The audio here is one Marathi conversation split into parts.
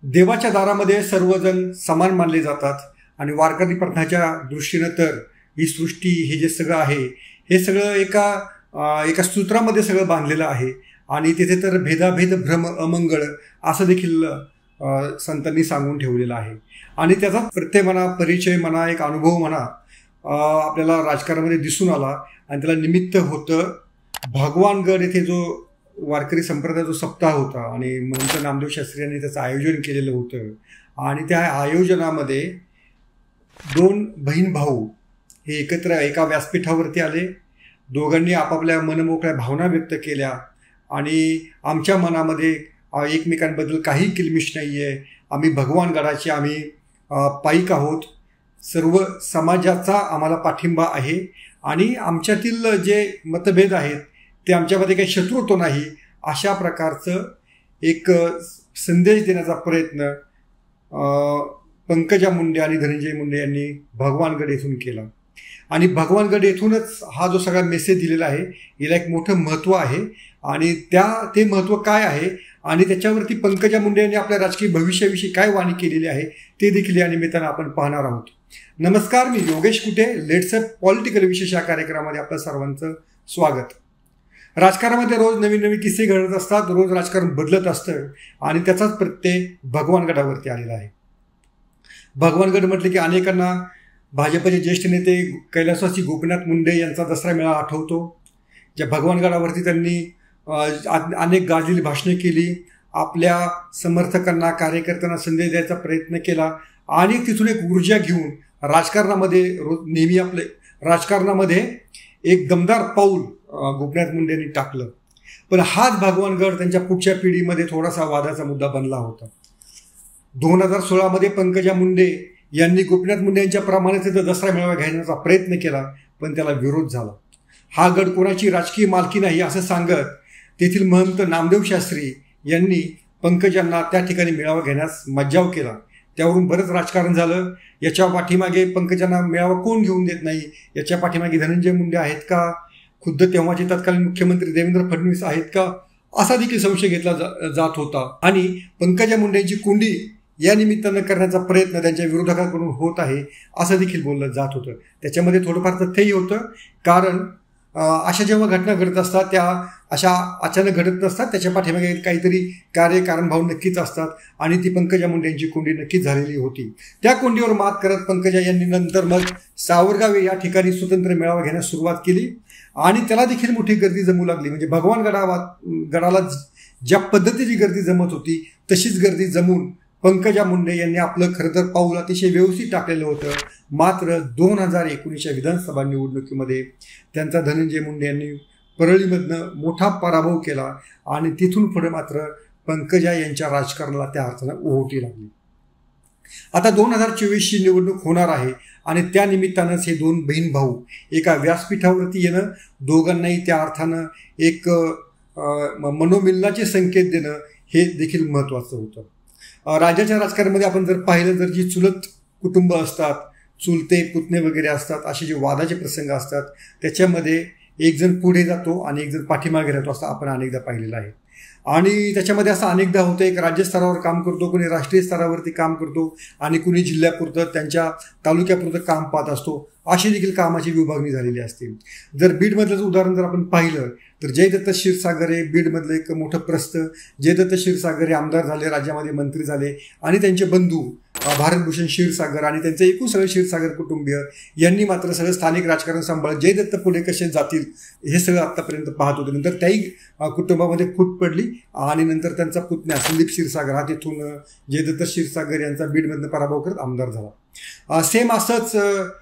देवाच्या दारामध्ये सर्वजण समान मानले जातात आणि वारकरी प्रथाच्या दृष्टीनं तर ही सृष्टी हे जे सगळं आहे हे सगळं एका सूत्रामध्ये सगळं बांधलेलं आहे आणि तिथे तर भेदाभेद भ्रम अमंगळ असं देखील संतांनी सांगून ठेवलेलं आहे आणि त्याचा प्रत्यय म्हणा, परिचय म्हणा, एक अनुभव म्हणा आपल्याला राजकारणामध्ये दिसून आला आणि त्याला निमित्त होतं भगवानगड येथे जो वारकरी संप्रदाय जो सप्ताह होता आणि महंत नामदेव शास्त्री यांनी त्याचं आयोजन केलेलं होतं आणि त्या आयोजनामध्ये दोन बहीण भाऊ हे एकत्र एका व्यासपीठावरती आले. दोघांनी आपापल्या मनमोकळ्या भावना व्यक्त केल्या आणि आमच्या मनामध्ये एकमेकांबद्दल काही किलमिश नाही आहे, आम्ही भगवानगडाचे आम्ही पाईक आहोत, सर्व समाजाचा आम्हाला पाठिंबा आहे आणि आमच्यातील जे मतभेद आहेत ते आमच्यामध्ये काही शत्रुत्व नाही, अशा प्रकारचं एक संदेश देण्याचा प्रयत्न पंकजा मुंडे आणि धनंजय मुंडे यांनी भगवानगड येथून केला. आणि भगवानगड येथूनच हा जो सगळा मेसेज दिलेला आहे याला एक मोठं महत्त्व आहे आणि ते महत्त्व काय आहे आणि त्याच्यावरती पंकजा मुंडे यांनी आपल्या राजकीय भविष्याविषयी काय वाणी केलेली आहे ते देखील या निमित्तानं आपण पाहणार आहोत. नमस्कार, मी Yogesh Kute. Let's up political विशेष या कार्यक्रमामध्ये आपलं सर्वांचं स्वागत. राजकारणामध्ये रोज नवीन नवीन किस्से घडत असतात, रोज राजकारण बदलत असतं आणि त्याचाच प्रत्यय भगवानगडावरती आलेला आहे. भगवानगड म्हटलं की अनेकांना भाजपचे ज्येष्ठ नेते कैलासवासी गोपीनाथ मुंडे यांचा दसरा मेळा आठवतो, ज्या भगवानगडावरती त्यांनी अनेक गाजलेली भाषणे केली, आपल्या समर्थकांना कार्यकर्त्यांना संदेश द्यायचा प्रयत्न केला आणि तिथून एक ऊर्जा घेऊन राजकारणामध्ये नेहमी आपले राजकारणामध्ये एक दमदार पाऊल गोपीनाथ मुंडे यांनी टाकलं. पण हाच भगवानगड त्यांच्या पुढच्या पिढीमध्ये थोडासा वादाचा मुद्दा बनला होता. 2016 पंकजा मुंडे यांनी गोपीनाथ मुंडे यांच्याप्रमाणे तिथं दसरा मेळावा घेण्याचा प्रयत्न केला पण त्याला विरोध झाला. हा गड कोणाची राजकीय मालकी नाही असं सांगत तेथील महंत नामदेव शास्त्री यांनी पंकजांना त्या ठिकाणी मेळावा घेण्यास मज्जाव केला. त्यावरून बरंच राजकारण झालं. याच्या पाठीमागे पंकजांना मेळावा कोण घेऊन देत नाही, याच्या पाठीमागे धनंजय मुंडे आहेत का, खुद्द तेव्हाचे तत्कालीन मुख्यमंत्री देवेंद्र फडणवीस आहेत का, असा देखील संशय घेतला जात होता. आणि पंकजा मुंडेंची कुंडी या निमित्तानं करण्याचा प्रयत्न त्यांच्या विरोधकांकडून होत आहे असं देखील बोललं जात होतं. त्याच्यामध्ये थोडंफार तथ्यही होतं, कारण अशा जेव्हा घटना घडत असतात त्या अशा अचानक घडत नसतात, त्याच्या पाठीमागे काहीतरी कारणभाव नक्कीच असतात आणि ती पंकजा मुंडे यांची कोंडी नक्कीच झालेली होती. त्या कोंडीवर मात करत पंकजा यांनी नंतर मग सावरगाव या ठिकाणी स्वतंत्र मेळावा घेण्यास सुरुवात केली आणि त्याला देखील मोठी गर्दी जमू लागली. म्हणजे गडाला ज्या पद्धतीची गर्दी जमत होती तशीच गर्दी जमून पंकजा मुंडे यांनी आपलं खरं तर पाऊल अतिशय व्यवस्थित टाकलेलं होतं. मात्र 2019च्या विधानसभा निवडणुकीमध्ये त्यांचा धनंजय मुंडे यांनी परळीमधनं मोठा पराभव केला आणि तिथून पुढे मात्र पंकजा यांच्या राजकारणाला त्या अर्थानं ओहोटी लागली. आता 2024ची निवडणूक होणार आहे आणि त्या निमित्तानंच हे दोन बहीण भाऊ एका व्यासपीठावरती येणं, दोघांनाही त्या अर्थानं एक मनोमिलनाचे संकेत देणं हे देखील महत्त्वाचं होतं. राज्याच्या राजकारणामध्ये आपण जर पाहिलं, जर जी चुलत कुटुंब असतात, चुलते पुतणे वगैरे असतात, असे जे वादाचे प्रसंग असतात त्याच्यामध्ये एक जण पुढे जातो आणि एक जण पाठीमागे राहतो असं आपण अनेकदा पाहिलेलं आहे. आणि त्याच्यामध्ये असं अनेकदा होतं, एक राज्यस्तरावर काम करतो, कोणी राष्ट्रीय स्तरावरती काम करतो आणि कुणी जिल्ह्यापुरतं त्यांच्या तालुक्यापुरतं काम पाहत असतो. अशी देखील कामाची विभागणी झालेली असते. जर बीडमधलं उदाहरण जर आपण पाहिलं तर जयदत्त क्षीरसागर हे बीडमधलं एक मोठं प्रस्थ. जयदत्त क्षीरसागर हे आमदार झाले, राज्यामध्ये मंत्री झाले आणि त्यांचे बंधू भारतभूषण क्षीरसागर आणि त्यांचे एकूण सगळे क्षीरसागर कुटुंबीय यांनी मात्र सगळं स्थानिक राजकारण सांभाळत जयदत्त पुढे कसे जातील हे सगळं आत्तापर्यंत पाहत होते. नंतर त्याही कुटुंबामध्ये फूट पडली आणि नंतर त्यांचा पुतण्या संदीप क्षीरसागर हा तिथून जयदत्त क्षीरसागर यांचा बीडमधनं पराभव करत आमदार झाला. सेम असंच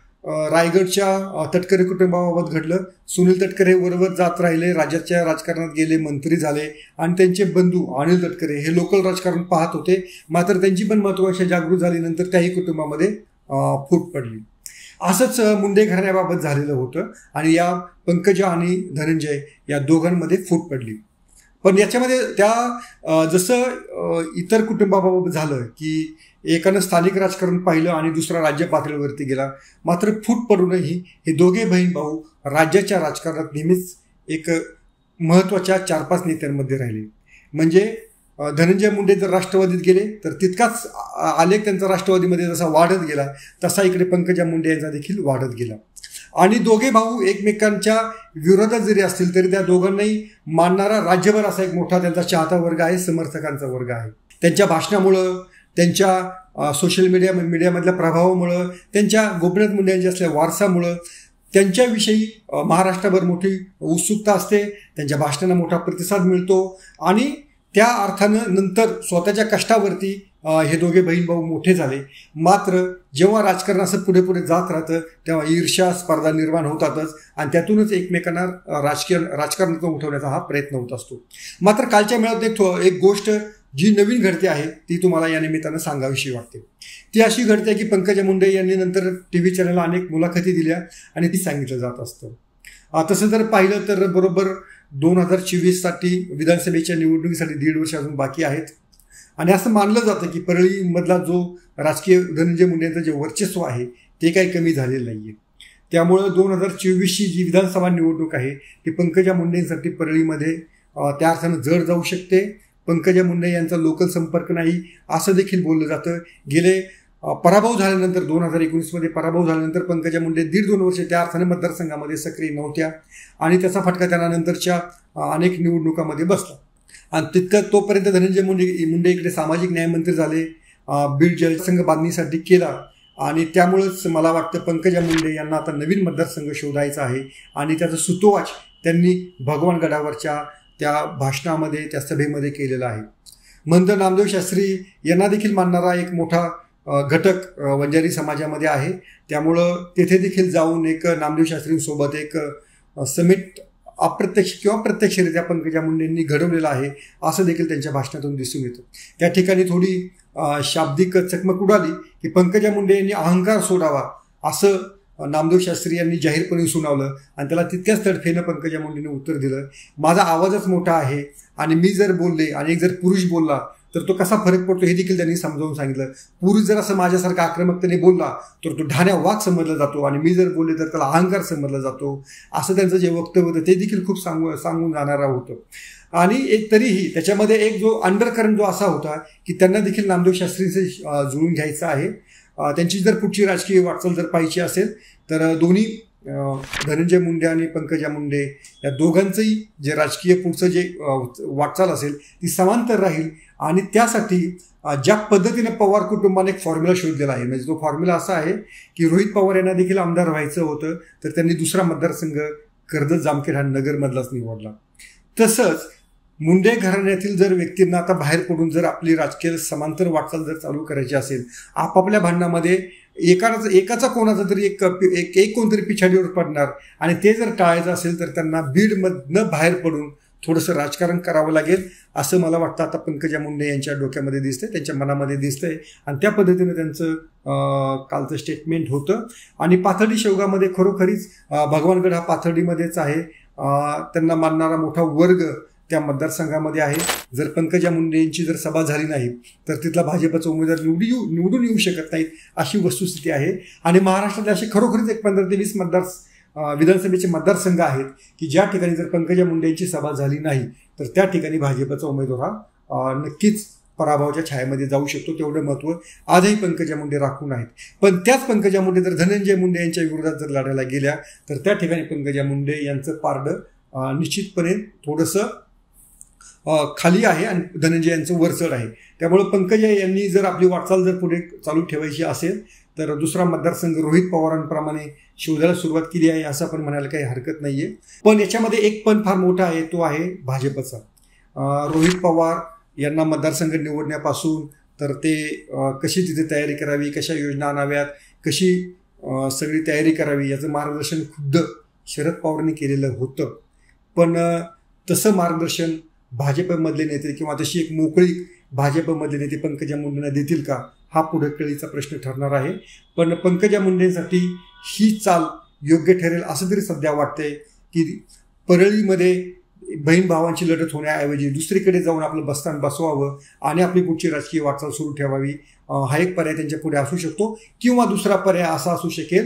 रायगडच्या तटकरे कुटुंबाबाबत घडलं. सुनील तटकरे बरोबर जात राहिले, राज्याच्या राजकारणात गेले, मंत्री झाले आणि त्यांचे बंधू अनिल तटकरे हे लोकल राजकारण पाहत होते. मात्र त्यांची पण महत्त्वाची जागृत झाली, नंतर त्याही कुटुंबामध्ये फूट पडली. असंच मुंडे घराण्याबाबत झालेलं होतं आणि या पंकजा आणि धनंजय या दोघांमध्ये फूट पडली. पण याच्यामध्ये त्या जसं इतर कुटुंबाबाबत झालं की एकानं स्थानिक राजकारण पाहिलं आणि दुसरा राज्य पातळीवरती गेला, मात्र फूट पडूनही हे दोघे बहीण भाऊ राज्याच्या राजकारणात नेहमीच एक महत्त्वाच्या 4-5 नेत्यांमध्ये राहिले. म्हणजे धनंजय मुंडे जर राष्ट्रवादीत गेले तर तितकाच आलेख त्यांचा राष्ट्रवादीमध्ये जसा वाढत गेला तसा इकडे पंकजा मुंडे यांचा देखील वाढत गेला. आणि दोघे भाऊ एकमेकांच्या विरोधात जरी असतील तरी त्या दोघांनाही मानणारा राज्यभर असा एक मोठा त्यांचा चाहता वर्ग आहे, समर्थकांचा वर्ग आहे. त्यांच्या भाषणामुळं, त्यांच्या सोशल मीडियामधल्या प्रभावामुळं, त्यांच्या गोपीनाथ मुंडे यांच्या असलेल्या वारसामुळं त्यांच्याविषयी महाराष्ट्रभर मोठी उत्सुकता असते. त्यांच्या भाषणांना मोठा प्रतिसाद मिळतो आणि त्या अर्थानं नंतर स्वतःच्या कष्टावरती हे दोघे बहीण भाऊ मोठे झाले. मात्र जेव्हा राजकारण असं पुढे पुढे जात राहतं तेव्हा ईर्ष्या स्पर्धा निर्माण होतातच आणि त्यातूनच एकमेकांना राजकारणातून उठवण्याचा हा प्रयत्न होत असतो. मात्र कालच्या मेळाव्यात एक गोष्ट जी नवीन घडते आहे ती तुम्हाला या निमित्तानं सांगावीशी वाटते. ती अशी घडते की पंकजा मुंडे यांनी नंतर TV चॅनलला अनेक मुलाखती दिल्या आणि ती सांगितलं जात असतं. तसं जर पाहिलं तर बरोबर 2024 विधानसभेच्या निवडणुकीसाठी 1.5 वर्ष अजून बाकी आहेत आणि असं मानलं जातं की परळीमधला जो राजकीय धनंजय मुंडे यांचं जे वर्चस्व आहे ते काही कमी झालेलं नाही आहे. त्यामुळं 2024ची जी विधानसभा निवडणूक आहे ती पंकजा मुंडेंसाठी परळीमध्ये त्या अर्थानं जड जाऊ शकते. पंकजा मुंडे यांचा लोकल संपर्क नाही असं देखील बोललं जातं. गेले पराभव झाल्यानंतर 2019मध्ये पराभव झाल्यानंतर पंकजा मुंडे 1.5-2 वर्ष त्या अर्थाने मतदारसंघामध्ये सक्रिय नव्हत्या आणि त्याचा फटका त्यांना नंतरच्या अनेक निवडणुकामध्ये बसला. आणि तितकं तोपर्यंत धनंजय मुंडे इकडे सामाजिक न्यायमंत्री झाले, बीड जलसंघ बांधणीसाठी केला आणि त्यामुळंच मला वाटतं पंकजा मुंडे यांना आता नवीन मतदारसंघ शोधायचा आहे आणि त्याचं सुतोवाच त्यांनी भगवानगडावरच्या त्या भाषणामध्ये, त्या सभेमध्ये केलेला आहे. महंत नामदेव शास्त्री यांना देखील मानणारा एक मोठा घटक वंजारी समाजामध्ये आहे. त्यामुळं तेथे देखील जाऊन एक नामदेव शास्त्रींसोबत एक समिट अप्रत्यक्ष किंवा प्रत्यक्षरित्या पंकजा मुंडेंनी घडवलेला आहे असं देखील त्यांच्या भाषणातून दिसून येतं. त्या ठिकाणी थोडी शाब्दिक चकमक उडाली की पंकजा मुंडे यांनी अहंकार सोडावा असं नामदेव शास्त्री यांनी जाहीरपणे सुनावलं आणि त्याला तितक्याच तडफेनं पंकजा मुंडेंनी उत्तर दिलं, माझा आवाजच मोठा आहे आणि मी जर बोलले आणि एक जर पुरुष बोलला तर तो कसा फरक पडतो हे देखील त्यांनी समजावून सांगितलं. पुरुष जर असं माझ्यासारखा आक्रमकतेने बोलला तर तो ढाण्या वाघ समजला जातो आणि मी जर बोलले तर त्याला अहंकार समजला जातो असं त्यांचं जे वक्तव्य होतं ते देखील खूप सांगून जाणारं होतं. आणि एक तरीही त्याच्यामध्ये एक जो अंडरकरंट जो असा होता की त्यांना देखील नामदेव शास्त्रींचे जुळून घ्यायचं आहे. त्यांची जर पुढची राजकीय वाटचाल जर पाहिजे असेल तर दोन्ही धनंजय मुंडे आणि पंकजा मुंडे या दोघांचंही जे राजकीय पुढचं जे वाटचाल असेल ती समांतर राहील आणि त्यासाठी ज्या पद्धतीने पवार कुटुंबाने एक फॉर्म्युला शोधलेला आहे, म्हणजे तो फॉर्म्युला असा आहे की रोहित पवार यांना देखील आमदार व्हायचं होतं तर त्यांनी दुसरा मतदारसंघ कर्जत जामखेड हा नगरमधलाच निवडला. तसंच मुंडे घराण्यातील जर व्यक्तींना आता बाहेर पडून जर आपली राजकीय समांतर वाटचाल जर चालू करायची असेल, आपापल्या भांडणामध्ये एकाचा कोणाचा तरी एक कोणतरी पिछाडीवर पडणार आणि ते जर टाळायचं असेल तर त्यांना बीडमधनं बाहेर पडून थोडंसं राजकारण करावं लागेल असं मला वाटतं आता पंकजा मुंडे यांच्या डोक्यामध्ये दिसतंय, त्यांच्या मनामध्ये दिसतंय आणि त्या पद्धतीनं त्यांचं कालचं स्टेटमेंट होतं. आणि पाथर्डी शेवगामध्ये खरोखरीच भगवानगड हा पाथर्डीमध्येच आहे, त्यांना मानणारा मोठा वर्ग त्या मतदारसंघामध्ये आहे. जर पंकजा मुंडे यांची जर सभा झाली नाही तर तिथला भाजपचा उमेदवार निवडून येऊ शकत नाहीत अशी वस्तुस्थिती आहे. आणि महाराष्ट्रातले असे खरोखरीच एक 15 ते 20 विधानसभेचे मतदारसंघ आहेत की ज्या ठिकाणी जर पंकजा मुंडे यांची सभा झाली नाही तर त्या ठिकाणी भाजपचा उमेदवार हा नक्कीच पराभवाच्या छायेमध्ये जाऊ शकतो. तेवढं महत्त्व आजही पंकजा मुंडे राखून आहेत. पण त्याच पंकजा मुंडे जर धनंजय मुंडे यांच्या विरोधात जर लढायला गेल्या तर त्या ठिकाणी पंकजा मुंडे यांचं पारडं निश्चितपणे थोडंसं खाली आहे आणि धनंजय यांचं वरचढ आहे. त्यामुळे पंकजा यांनी जर आपली वाटचाल जर पुढे चालू ठेवायची असेल तर दुसरा मतदारसंघ रोहित पवारांप्रमाणे शोधायला सुरुवात केली आहे असं आपण म्हणायला काही हरकत नाही आहे. पण याच्यामध्ये एक पण फार मोठा आहे, तो आहे भाजपचा. रोहित पवार यांना मतदारसंघ निवडण्यापासून तर ते कशी तिथे तयारी करावी, कशा योजना आणाव्यात, कशी सगळी तयारी करावी याचं मार्गदर्शन खुद्द शरद पवारांनी केलेलं होतं. पण तसं मार्गदर्शन भाजपमधले नेते किंवा तशी एक मोकळी भाजपमधले नेते पंकजा मुंडेंना देतील का हा पुढे कळीचा प्रश्न ठरणार आहे. पण पंकजा मुंडेंसाठी ही चाल योग्य ठरेल असं तरी सध्या वाटतंय की परळीमध्ये बहीण भावांची लढत होण्याऐवजी दुसरीकडे जाऊन आपलं बस्तान बसवावं आणि आपली पुढची राजकीय वाटचाल सुरू ठेवावी हा एक पर्याय त्यांच्या पुढे असू शकतो. किंवा दुसरा पर्याय असा असू शकेल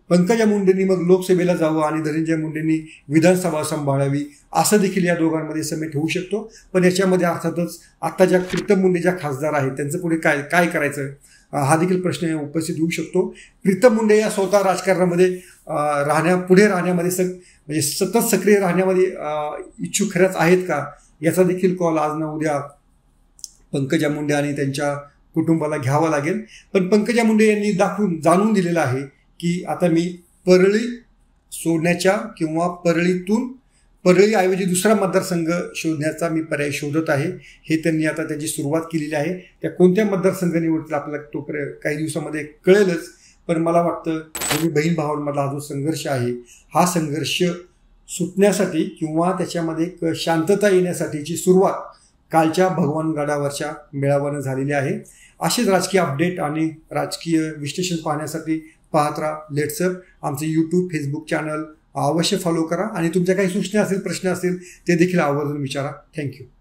पंकजा मुंडेंनी मग लोकसभेला जावं आणि धनंजय मुंडेंनी विधानसभा सांभाळावी, असं देखील या दोघांमध्ये समेट होऊ शकतो. पण याच्यामध्ये अर्थातच आता ज्या प्रीतम मुंडे ज्या खासदार आहेत त्यांचं पुढे काय करायचं हा देखील प्रश्न उपस्थित होऊ शकतो. प्रीतम मुंडे या स्वतः राजकारणामध्ये पुढे राहण्यामध्ये म्हणजे सतत सक्रिय राहण्यामध्ये इच्छुक खरंच आहेत का, याचा देखील कॉल आज ना उद्या पंकजा मुंडे आणि त्यांच्या कुटुंबाला घ्यावा लागेल. पण पंकजा मुंडे यांनी जाणून दिलेलं आहे की आता मी परळी सोडण्याच्या किंवा परळीऐवजी दुसरा मतदारसंघ शोधण्याचा मी पर्याय शोधत आहे. हे त्यांनी आता त्याची सुरुवात केलेली आहे. त्या कोणत्या मतदारसंघ निवडतील आपल्याला तो काही दिवसामध्ये कळेलच. पण मला वाटतं दोन्ही बहीण भावांमधला हा जो संघर्ष आहे हा संघर्ष सुटण्यासाठी किंवा त्याच्यामध्ये एक शांतता येण्यासाठीची सुरुवात कालच्या भगवानगडावरच्या मेळाव्यानं झालेली आहे. असेच राजकीय अपडेट आणि राजकीय विश्लेषण पाहण्यासाठी पाहत राहा लेट्सअप. आमचे यूट्यूब फेसबुक चॅनल अवश्य फॉलो करा आणि तुमच्या काही सूचना असतील प्रश्न असतील ते देखील आवर्जून विचारा. थँक्यू.